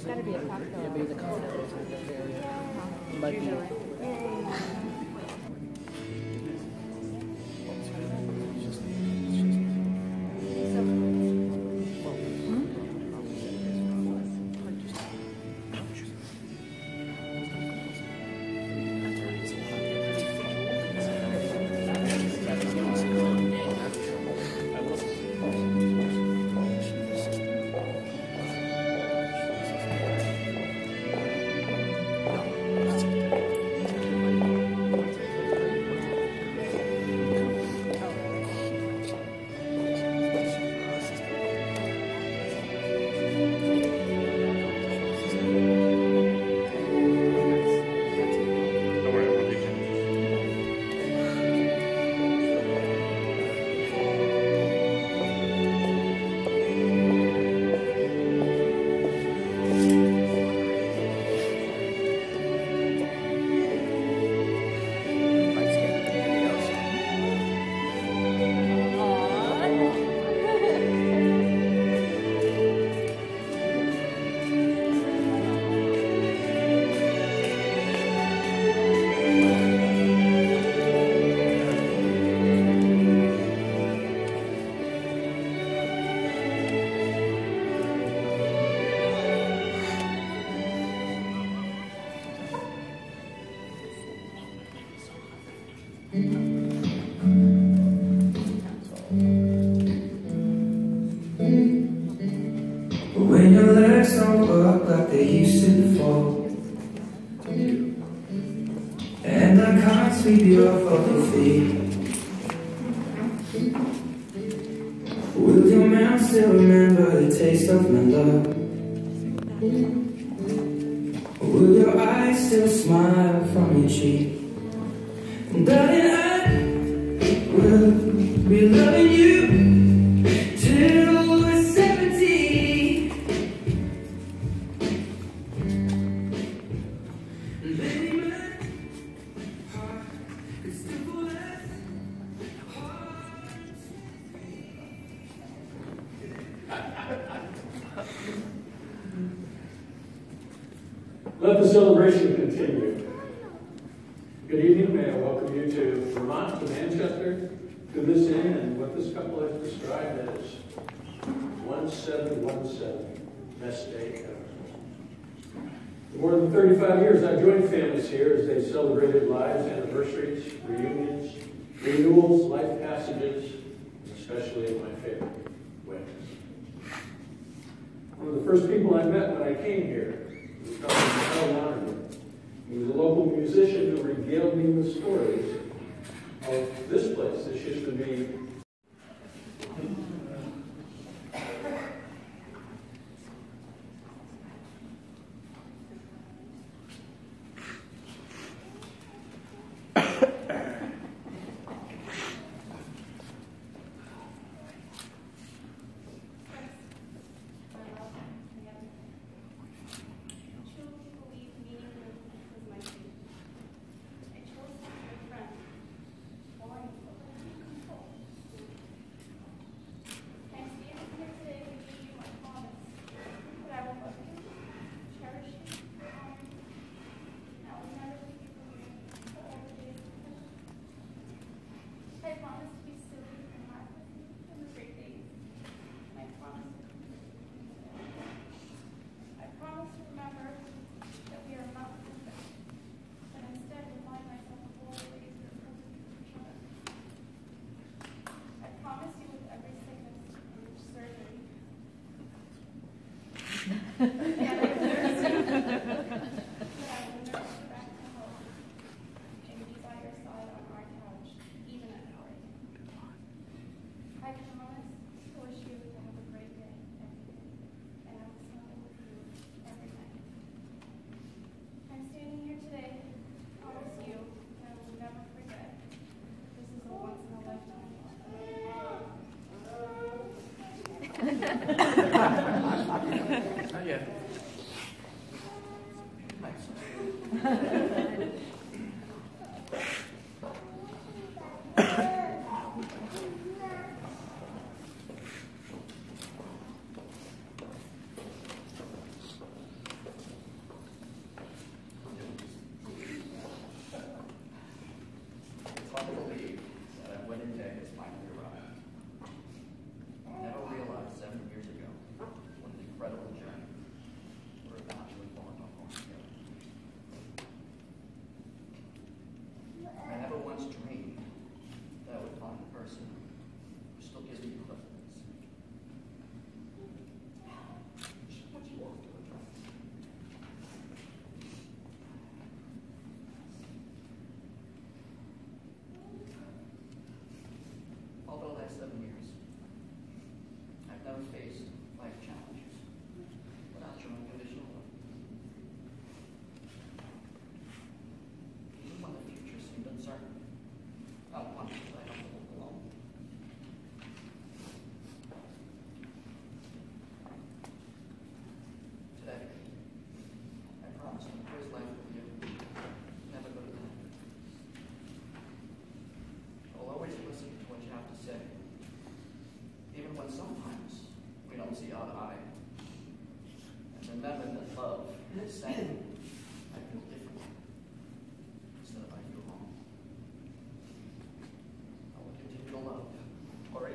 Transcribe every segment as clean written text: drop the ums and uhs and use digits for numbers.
There's got to be a cocktail. It'd be the cocktails right there. Yeah. Might be. When your legs don't work like they used to before, and I can't sweep you off of your feet, will your mouth still remember the taste of my love? Will your eyes still smile from your cheek? And darling, I will be loving you till we're 70. And baby, my heart is still full of heart. Let the celebration continue. Good evening. May I welcome you to Vermont, to Manchester, to this inn, and what this couple has described as 1717 best day ever. For more than 35 years, I've joined families here as they celebrated lives, anniversaries, reunions, renewals, life passages, and especially my favorite, weddings. One of the first people I met when I came here was Dr. Kyle Lonergan. He was a local musician who regaled me with stories of this place. This used to be Not yet. don't see eye to eye. And remember that love is saying, I feel different. Instead of I feel wrong. I will continue to love. All right.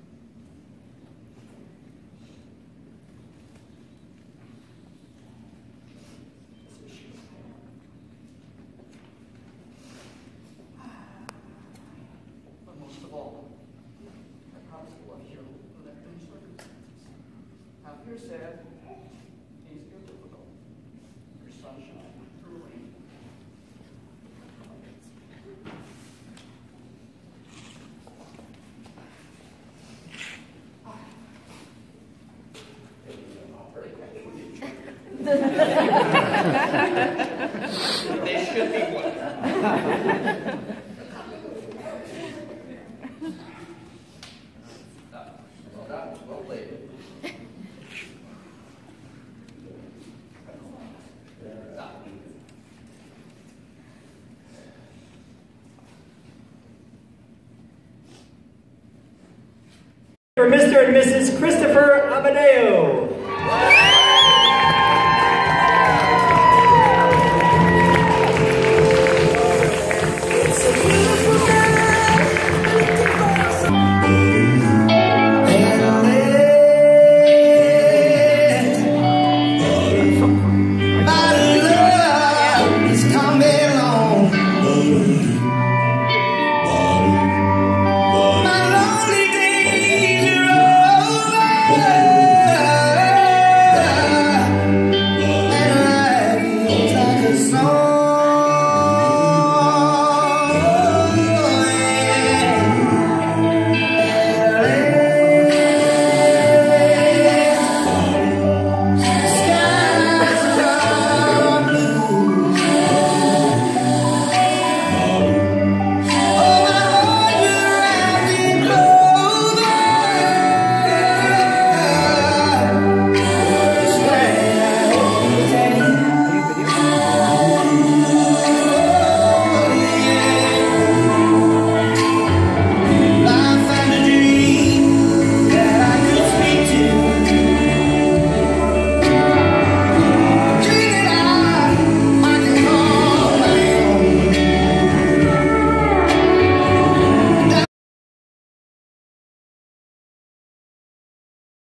But most of all, I promise to love you under any circumstances. Now, if you're sad, things get difficult. Your sunshine through rain. They should be one. Well played. For Mr. and Mrs. Christopher Amadeo.